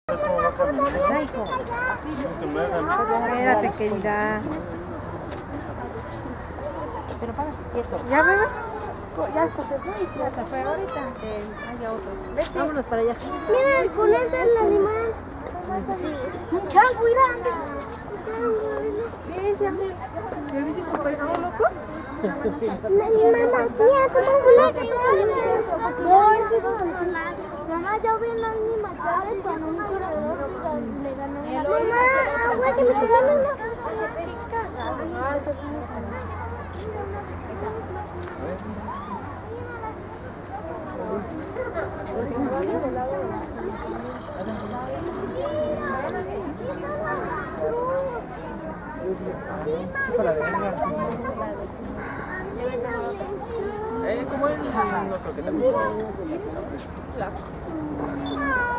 Ya, hijo. Espérate, querida. Pero párate quieto. ¿Ya, bebé? Ya se fue. Ya se fue ahorita. Haya otro. Vete. Vámonos para allá. Mira, con ese es el animal. Un chango grande. ¿Qué es, Andrés? ¿Me viste su peinado loco? Mamá, mira, toma un boleto. No, ese es un mamá, yo vi una anima con un corredor y le ganó una. Mamá, agua que me está ganando. ¿Cómo es? No creo que te guste.